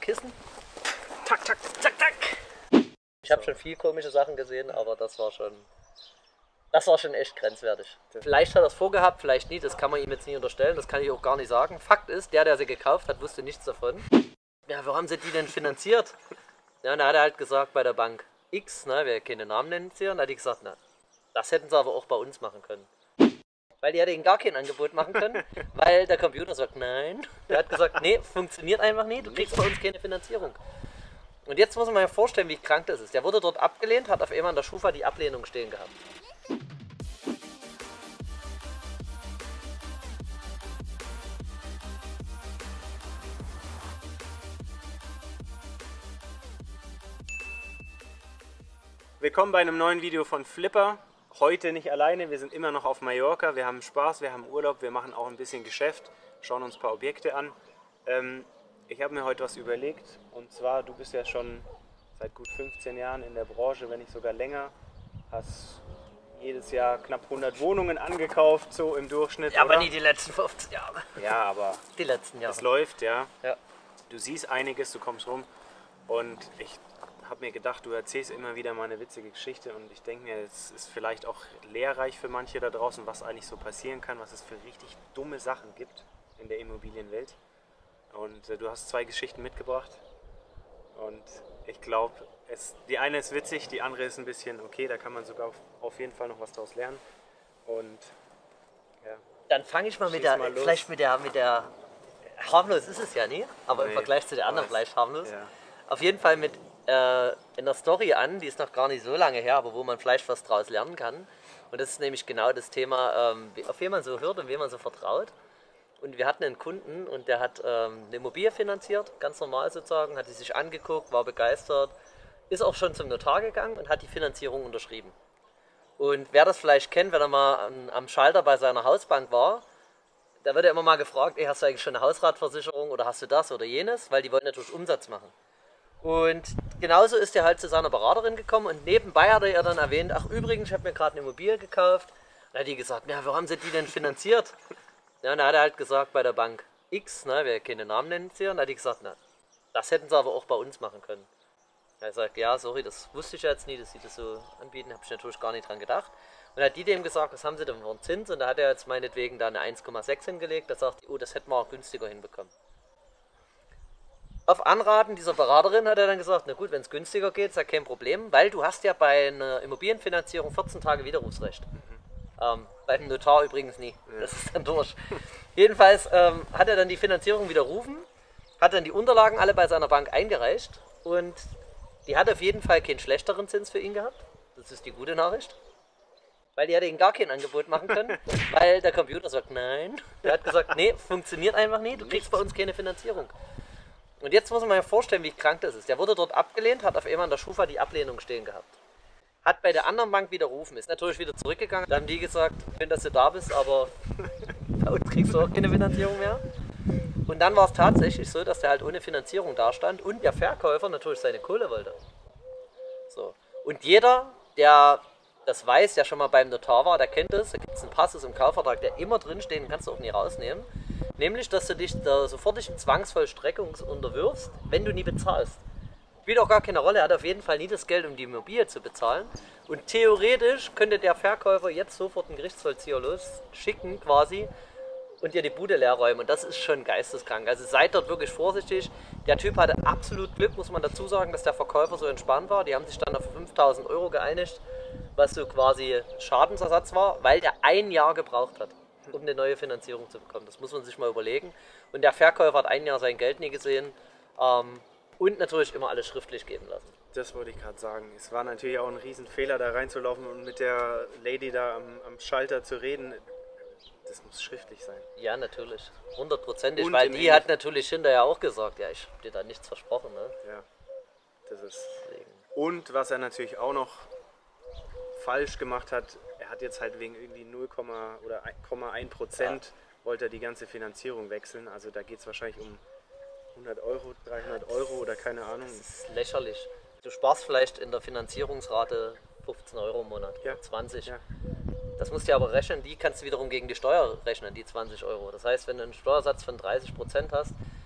Kissen. Tak, tak, tak, tak. Ich habe schon viel komische Sachen gesehen, aber das war schon echt grenzwertig. Vielleicht hat er es vorgehabt, vielleicht nie, das kann man ihm jetzt nie unterstellen, das kann ich auch gar nicht sagen. Fakt ist, der sie gekauft hat, wusste nichts davon. Ja, wo haben sie die denn finanziert? Ja, und da hat er halt gesagt, bei der Bank X, ne, wir keine Namen nennen hier, und da hat die gesagt, na, das hätten sie aber auch bei uns machen können. Weil die hätte ihnen gar kein Angebot machen können, weil der Computer sagt, nein. Der hat gesagt, nee, funktioniert einfach nicht, du kriegst bei uns keine Finanzierung. Und jetzt muss man sich vorstellen, wie krank das ist. Der wurde dort abgelehnt, hat auf einmal an der Schufa die Ablehnung stehen gehabt. Willkommen bei einem neuen Video von Flipper. Heute nicht alleine, wir sind immer noch auf Mallorca. Wir haben Spaß, wir haben Urlaub, wir machen auch ein bisschen Geschäft, schauen uns ein paar Objekte an. Ich habe mir heute was überlegt, und zwar, du bist ja schon seit gut 15 Jahren in der Branche, wenn nicht sogar länger. Hast jedes Jahr knapp 100 Wohnungen angekauft, so im Durchschnitt. Ja, aber oder? nie die letzten 15 Jahre. Ja, aber Die letzten Jahre. es läuft, ja. Ja. Du siehst einiges, du kommst rum, und ich habe mir gedacht, du erzählst immer wieder mal eine witzige Geschichte, und ich denke mir, es ist vielleicht auch lehrreich für manche da draußen, was eigentlich so passieren kann, was es für richtig dumme Sachen gibt in der Immobilienwelt. Und du hast zwei Geschichten mitgebracht, und ich glaube, die eine ist witzig, die andere ist ein bisschen okay, da kann man sogar auf jeden Fall noch was daraus lernen. Und ja. Dann fange ich mal mit Schieß der, mal los. vielleicht mit der, harmlos ist es ja nie, aber im Nee, Vergleich zu der anderen weiß. vielleicht harmlos. Ja. Auf jeden Fall mit in der Story an, die ist noch gar nicht so lange her, aber wo man vielleicht was draus lernen kann. Und das ist nämlich genau das Thema, auf wen man so hört und wem man so vertraut. Und wir hatten einen Kunden, und der hat eine Immobilie finanziert, ganz normal sozusagen, hat die sich angeguckt, war begeistert, ist auch schon zum Notar gegangen und hat die Finanzierung unterschrieben. Und wer das vielleicht kennt, wenn er mal am Schalter bei seiner Hausbank war, da wird er immer mal gefragt, ey, hast du eigentlich schon eine Hausratversicherung oder hast du das oder jenes, weil die wollen natürlich Umsatz machen. Und genauso ist er halt zu seiner Beraterin gekommen, und nebenbei hat er ihr dann erwähnt, ach übrigens, ich habe mir gerade eine Immobilie gekauft. Dann hat die gesagt, ja, wo haben sie die denn finanziert? Ja, und dann hat er halt gesagt, bei der Bank X, ne, wir keine Namen nennen hier, und dann hat die gesagt, na, das hätten sie aber auch bei uns machen können. Er sagt, ja, sorry, das wusste ich jetzt nie, dass sie das so anbieten, habe ich natürlich gar nicht dran gedacht. Und dann hat die dem gesagt, was haben sie denn für einen Zins? Und da hat er jetzt meinetwegen da eine 1,6 hingelegt, da sagt die, oh, das hätten wir auch günstiger hinbekommen. Auf Anraten dieser Beraterin hat er dann gesagt, na gut, wenn es günstiger geht, ist ja kein Problem, weil du hast ja bei einer Immobilienfinanzierung 14 Tage Widerrufsrecht. Bei dem Notar übrigens nie, das ist dann durch. Jedenfalls hat er dann die Finanzierung widerrufen, hat dann die Unterlagen alle bei seiner Bank eingereicht, und die hat auf jeden Fall keinen schlechteren Zins für ihn gehabt. Das ist die gute Nachricht. Weil die hätte ihm gar kein Angebot machen können, weil der Computer sagt, nein. Der hat gesagt, nee, funktioniert einfach nicht, du kriegst bei uns keine Finanzierung. Und jetzt muss man sich vorstellen, wie krank das ist. Der wurde dort abgelehnt, hat auf einmal an der Schufa die Ablehnung stehen gehabt. Hat bei der anderen Bank widerrufen, ist natürlich wieder zurückgegangen. Dann haben die gesagt, schön, dass du da bist, aber bei uns kriegst du auch keine Finanzierung mehr. Und dann war es tatsächlich so, dass der halt ohne Finanzierung dastand und der Verkäufer natürlich seine Kohle wollte. So. Und jeder, der das weiß, der schon mal beim Notar war, der kennt das. Da gibt es einen Passus im Kaufvertrag, der immer drinsteht, den kannst du auch nie rausnehmen. Nämlich, dass du dich der sofortigen Zwangsvollstreckung unterwirfst, wenn du nie bezahlst. Spielt auch gar keine Rolle, er hat auf jeden Fall nie das Geld, um die Immobilie zu bezahlen. Und theoretisch könnte der Verkäufer jetzt sofort einen Gerichtsvollzieher losschicken quasi und dir die Bude leer räumen. Und das ist schon geisteskrank. Also seid dort wirklich vorsichtig. Der Typ hatte absolut Glück, muss man dazu sagen, dass der Verkäufer so entspannt war. Die haben sich dann auf 5.000 Euro geeinigt, was so quasi Schadensersatz war, weil der ein Jahr gebraucht hat, um eine neue Finanzierung zu bekommen. Das muss man sich mal überlegen. Und der Verkäufer hat ein Jahr sein Geld nie gesehen, und natürlich immer alles schriftlich geben lassen. Das wollte ich gerade sagen. Es war natürlich auch ein Riesenfehler, da reinzulaufen und mit der Lady da am Schalter zu reden. Das muss schriftlich sein. Ja, natürlich. 100%. Und Weil im die hat natürlich hinterher auch gesagt, ja, ich hab dir da nichts versprochen. Ne? Ja, das ist. Deswegen. Und was er natürlich auch noch falsch gemacht hat, er hat jetzt halt wegen irgendwie 0, oder 1,1% wollte er die ganze Finanzierung wechseln. Also da geht es wahrscheinlich um 100 Euro, 300 Euro oder keine Ahnung. Das ist lächerlich. Du sparst vielleicht in der Finanzierungsrate 15 Euro im Monat, Ja. 20. Ja. Das musst du ja aber rechnen, die kannst du wiederum gegen die Steuer rechnen, die 20 Euro. Das heißt, wenn du einen Steuersatz von 30% hast,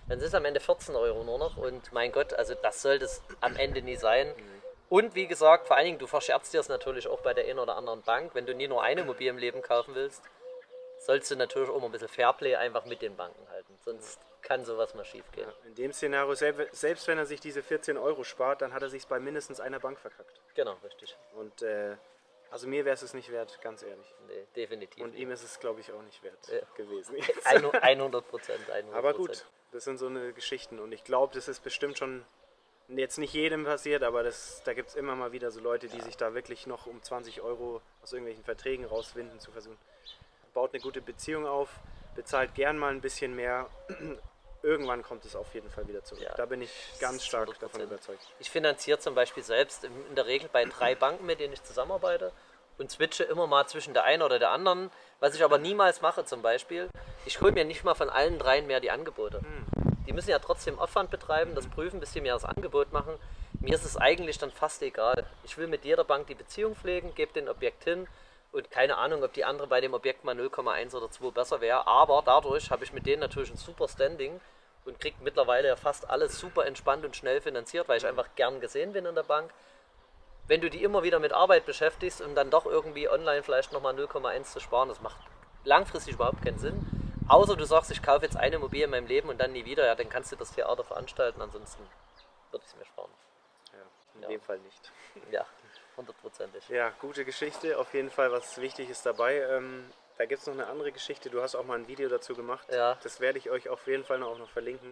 dann sind es am Ende 14 Euro nur noch und mein Gott, also das sollte es am Ende nie sein. Und wie gesagt, vor allen Dingen, du verscherzt dir es natürlich auch bei der einen oder anderen Bank. Wenn du nie nur eine Immobilie im Leben kaufen willst, sollst du natürlich auch mal ein bisschen Fairplay einfach mit den Banken halten. Sonst kann sowas mal schief gehen. Ja, in dem Szenario, selbst wenn er sich diese 14 Euro spart, dann hat er sich bei mindestens einer Bank verkackt. Genau, richtig. Und also mir wäre es nicht wert, ganz ehrlich. Nee, definitiv. Und ihm ist es, glaube ich, auch nicht wert gewesen. 100%. Aber gut, das sind so eine Geschichten und ich glaube, das ist bestimmt schon jetzt nicht jedem passiert, aber da gibt es immer mal wieder so Leute, die sich da wirklich noch um 20 Euro aus irgendwelchen Verträgen rauswinden zu versuchen. Baut eine gute Beziehung auf, bezahlt gern mal ein bisschen mehr. Irgendwann kommt es auf jeden Fall wieder zurück. Ja, da bin ich ganz stark 100%. Davon überzeugt. Ich finanziere zum Beispiel selbst in der Regel bei 3 Banken, mit denen ich zusammenarbeite und switche immer mal zwischen der einen oder der anderen. Was ich aber niemals mache zum Beispiel, ich hole mir nicht mal von allen 3 mehr die Angebote. Die müssen ja trotzdem Aufwand betreiben, das prüfen, bis die mir das Angebot machen. Mir ist es eigentlich dann fast egal. Ich will mit jeder Bank die Beziehung pflegen, gebe den Objekt hin und keine Ahnung, ob die andere bei dem Objekt mal 0,1 oder 2 besser wäre. Aber dadurch habe ich mit denen natürlich ein super Standing und kriege mittlerweile ja fast alles super entspannt und schnell finanziert, weil ich einfach gern gesehen bin in der Bank. Wenn du die immer wieder mit Arbeit beschäftigst und dann doch irgendwie online vielleicht nochmal 0,1 zu sparen, das macht langfristig überhaupt keinen Sinn. Außer du sagst, ich kaufe jetzt eine Immobilie in meinem Leben und dann nie wieder, ja, dann kannst du das Theater veranstalten, ansonsten würde ich es mir sparen. Ja, in dem Fall nicht. Ja, 100%. Ja, gute Geschichte, auf jeden Fall was Wichtiges dabei. Da gibt es noch eine andere Geschichte, du hast auch mal ein Video dazu gemacht, das werde ich euch auf jeden Fall auch noch verlinken.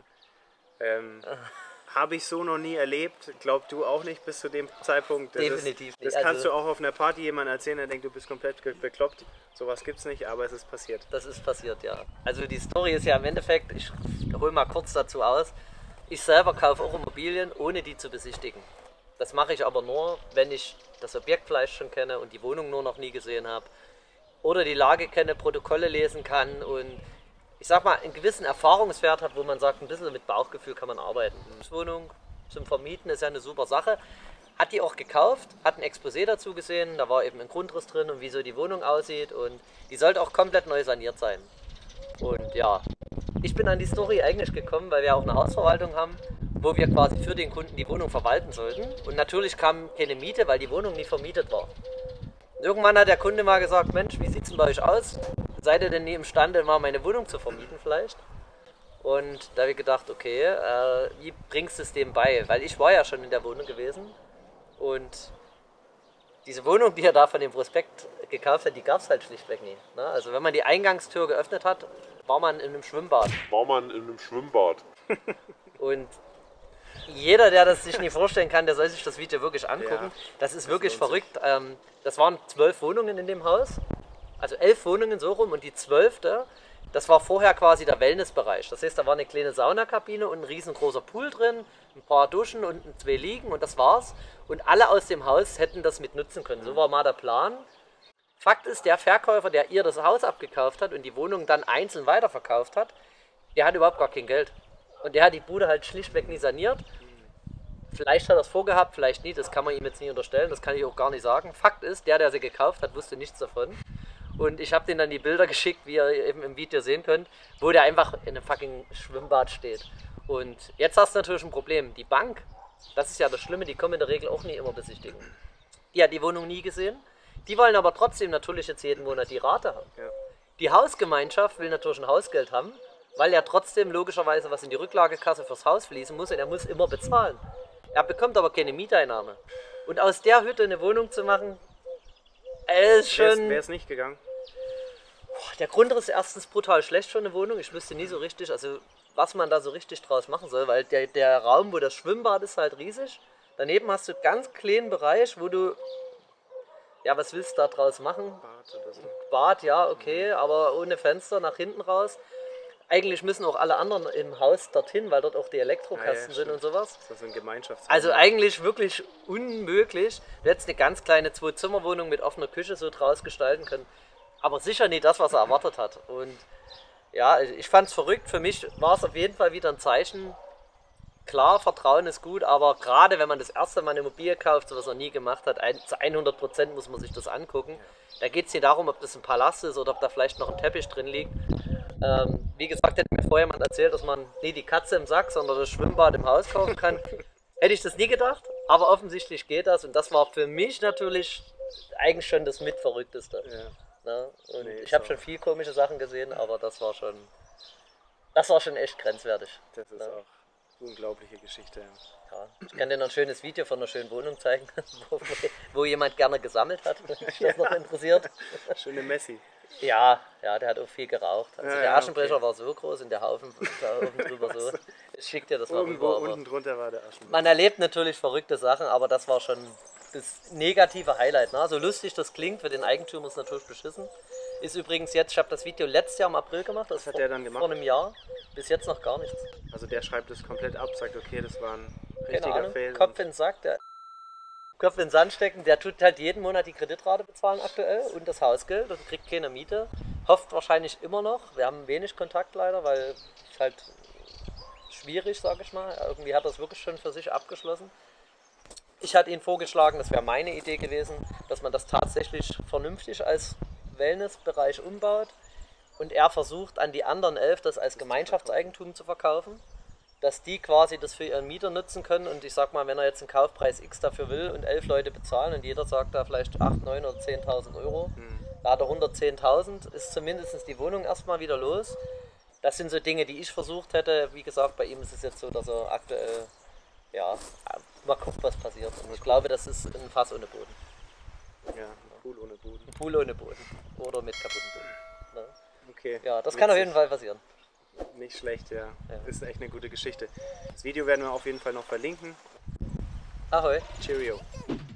Habe ich so noch nie erlebt, glaub du auch nicht bis zu dem Zeitpunkt. Definitiv nicht. Das kannst du auch auf einer Party jemandem erzählen, der denkt, du bist komplett bekloppt. Sowas gibt's nicht, aber es ist passiert. Das ist passiert, ja. Also die Story ist ja im Endeffekt, ich hole mal kurz dazu aus, ich selber kaufe auch Immobilien, ohne die zu besichtigen. Das mache ich aber nur, wenn ich das Objekt vielleicht schon kenne und die Wohnung nur noch nie gesehen habe. Oder die Lage kenne, Protokolle lesen kann und ich sag mal, einen gewissen Erfahrungswert hat, wo man sagt, ein bisschen mit Bauchgefühl kann man arbeiten. Die Wohnung zum Vermieten ist ja eine super Sache. Hat die auch gekauft, hat ein Exposé dazu gesehen, da war eben ein Grundriss drin und wie so die Wohnung aussieht und die sollte auch komplett neu saniert sein. Und ja, ich bin an die Story eigentlich gekommen, weil wir auch eine Hausverwaltung haben, wo wir quasi für den Kunden die Wohnung verwalten sollten. Und natürlich kam keine Miete, weil die Wohnung nie vermietet war. Und irgendwann hat der Kunde mal gesagt, Mensch, wie sieht es denn bei euch aus? Seid ihr denn nie imstande, mal meine Wohnung zu vermieten vielleicht? Und da habe ich gedacht, okay, wie bringst du es dem bei? Weil ich war ja schon in der Wohnung gewesen und diese Wohnung, die er da von dem Prospekt gekauft hat, die gab es halt schlichtweg nie. Ne? Also wenn man die Eingangstür geöffnet hat, war man in einem Schwimmbad. Und jeder, der das sich nicht vorstellen kann, der soll sich das Video wirklich angucken. Ja, das ist wirklich verrückt. Das waren 12 Wohnungen in dem Haus. Also 11 Wohnungen so rum und die 12. Das war vorher quasi der Wellnessbereich. Das heißt, da war eine kleine Saunakabine und ein riesengroßer Pool drin, ein paar Duschen und 2 Liegen und das war's. Und alle aus dem Haus hätten das mit nutzen können. So war mal der Plan. Fakt ist, der Verkäufer, der ihr das Haus abgekauft hat und die Wohnung dann einzeln weiterverkauft hat, der hat überhaupt gar kein Geld. Und der hat die Bude halt schlichtweg nie saniert. Vielleicht hat er es vorgehabt, vielleicht nicht, das kann man ihm jetzt nicht unterstellen, das kann ich auch gar nicht sagen. Fakt ist, der sie gekauft hat, wusste nichts davon. Und ich habe denen dann die Bilder geschickt, wie ihr eben im Video sehen könnt, wo der einfach in einem fucking Schwimmbad steht. Und jetzt hast du natürlich ein Problem. Die Bank, das ist ja das Schlimme, die kommen in der Regel auch nie immer besichtigen. Die hat die Wohnung nie gesehen. Die wollen aber trotzdem natürlich jetzt jeden Monat die Rate haben. Ja. Die Hausgemeinschaft will natürlich ein Hausgeld haben, weil er trotzdem logischerweise was in die Rücklagekasse fürs Haus fließen muss und er muss immer bezahlen. Er bekommt aber keine Mieteinnahme. Und aus der Hütte eine Wohnung zu machen, ist schon... Wäre es nicht gegangen? Der Grundriss ist erstens brutal schlecht für eine Wohnung. Ich wüsste nie so richtig, also was man da so richtig draus machen soll, weil der Raum, wo das Schwimmbad ist, halt riesig. Daneben hast du einen ganz kleinen Bereich, wo du... Ja, was willst du da draus machen? Bad oder so. Bad, ja, okay, aber ohne Fenster nach hinten raus. Eigentlich müssen auch alle anderen im Haus dorthin, weil dort auch die Elektrokasten sind und sowas. Das ist ein Gemeinschaftsraum. Also eigentlich wirklich unmöglich. Du hättest eine ganz kleine 2-Zimmer-Wohnung mit offener Küche so draus gestalten können. Aber sicher nicht das, was er erwartet hat. Und ja, ich fand es verrückt. Für mich war es auf jeden Fall wieder ein Zeichen. Klar, Vertrauen ist gut, aber gerade wenn man das erste Mal eine Immobilie kauft, so was er nie gemacht hat, zu 100% muss man sich das angucken. Da geht es nicht darum, ob das ein Palast ist oder ob da vielleicht noch ein Teppich drin liegt. Wie gesagt, hätte mir vorher jemand erzählt, dass man nie die Katze im Sack, sondern das Schwimmbad im Haus kaufen kann. Hätte ich das nie gedacht, aber offensichtlich geht das und das war für mich natürlich eigentlich schon das Mitverrückteste. Ja. Ne? Und Nee, ich habe ist schon auch- viel komische Sachen gesehen, aber das war schon echt grenzwertig. Das ist Ja. auch unglaubliche Geschichte. Ja. Ja, ich kann dir noch ein schönes Video von einer schönen Wohnung zeigen, wo jemand gerne gesammelt hat, wenn dich das noch interessiert. Schöne Messi. Ja, ja, der hat auch viel geraucht. Also Ja, der ja, Aschenbecher okay. war so groß und der Haufen da oben drüber so. Ich schick dir das mal Irgendwo rüber. Aber unten drunter war der Aschenbecher. man erlebt natürlich verrückte Sachen, aber das war schon das negative Highlight. Ne? So lustig das klingt, für den Eigentümer ist es natürlich beschissen. Ist übrigens jetzt, ich habe das Video letztes Jahr im April gemacht, das Was hat vor, der dann gemacht? vor einem Jahr. Bis jetzt noch gar nichts. Also der schreibt es komplett ab, sagt, okay, das war ein Keine richtiger Ahnung. Fail. Kopf in den Sack, der Kopf in den Sand stecken, der tut halt jeden Monat die Kreditrate bezahlen aktuell und das Hausgeld und kriegt keine Miete. Hofft wahrscheinlich immer noch. Wir haben wenig Kontakt leider, weil es halt schwierig, sage ich mal. Irgendwie hat er es wirklich schon für sich abgeschlossen. Ich hatte ihn vorgeschlagen, das wäre meine Idee gewesen, dass man das tatsächlich vernünftig als Wellnessbereich umbaut und er versucht an die anderen 11 das als Gemeinschaftseigentum zu verkaufen, dass die quasi das für ihren Mieter nutzen können und ich sag mal, wenn er jetzt einen Kaufpreis X dafür will und 11 Leute bezahlen und jeder sagt da vielleicht 8, 9 oder 10.000 Euro, da hat er 110.000, ist zumindest die Wohnung erstmal wieder los. Das sind so Dinge, die ich versucht hätte. Wie gesagt, bei ihm ist es jetzt so, dass er aktuell, ja, mal gucken, was passiert. Und ich glaube, das ist ein Fass ohne Boden. Ja, ein Pool ohne Boden. Ein Pool ohne Boden. Oder mit kaputten Boden. Ne? Okay. Ja, das kann auf jeden Fall passieren. Nicht schlecht, ja. Ja. Ist echt eine gute Geschichte. Das Video werden wir auf jeden Fall noch verlinken. Ahoi. Cheerio.